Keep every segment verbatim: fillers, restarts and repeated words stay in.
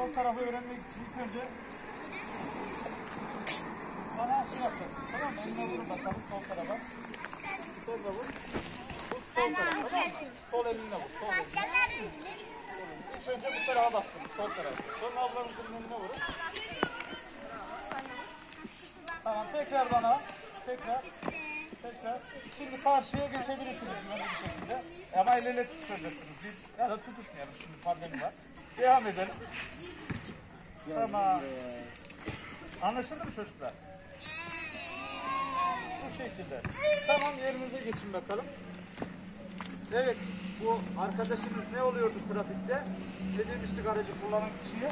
sol tarafı öğrenmek için ilk önce bana şey yapacaksın, tamam mı? Eline vurun bakalım sol tarafa. Sol da vur. Vur sol tarafa, tamam mı? Sol elinle vur, sol elinle. İlk önce bu tarafa baktın, sol tarafa. Sonra ablanızın önüne vurun. Tamam, tekrar bana, tekrar, tekrar. Şimdi karşıya geçebilirsiniz güvenli bir şekilde. Ama el ele tutuşacaksınız. Biz ya da tutuşmayalım, şimdi pandemi var. Devam edelim. Tamam. Anlaşıldı mı çocuklar? Bu şekilde. Tamam, yerinize geçin bakalım. Evet, bu arkadaşınız ne oluyordu trafikte? Ne demiştik aracı kullanan kişiye?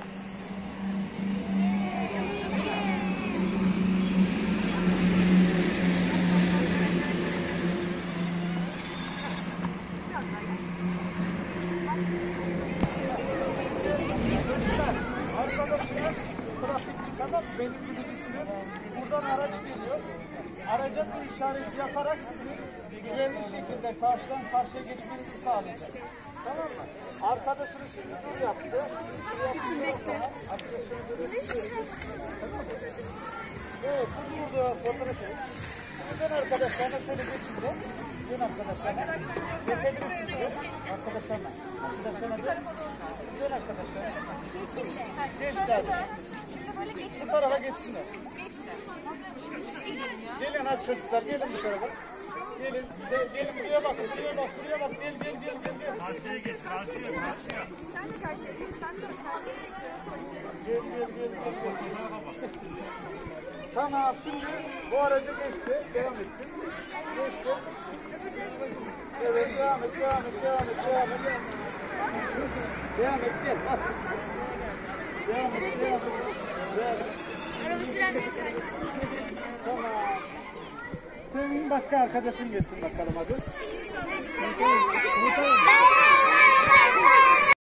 Arkadaşınız trafikçi, tamam mı? Benim gibi düşünün. Buradan araç geliyor. Araca bir işareti yaparak sizin güvenli şekilde karşıdan karşıya geçmenizi sağlayacak. Tamam mı? Arkadaşınız şimdi dur yaptı. Geçin bekle. Evet, bu burada fotoğraf çek. Buradan arkadaşlarına şöyle geçin de. Dön arkadaşlarına. Geçebilirsiniz. Arkadaşlarına. Arkadaşlarına dön. Dön arkadaşlarına. Gençler. Şimdi böyle geçin. Bu tarafa geçsinler. Geçti. Gelin hadi çocuklar, gelin bu tarafa. Gelin, de, gelin buraya bak, buraya bak, buraya bak. Gel, gel, gel, gel, gel. Karşıya geç, karşıya, karşıya. Sen de karşıya geç. Sen de Gel, gel, gel, gel. Tamam, şimdi bu araca geçti, devam etsin. Geçti. Evet, devam et, devam et, devam et, devam et. Devam et, gel, bas. Devam et, devam et. Devam et. araba sirenleri Tamam. Senin başka arkadaşın gelsin bakalım hadi.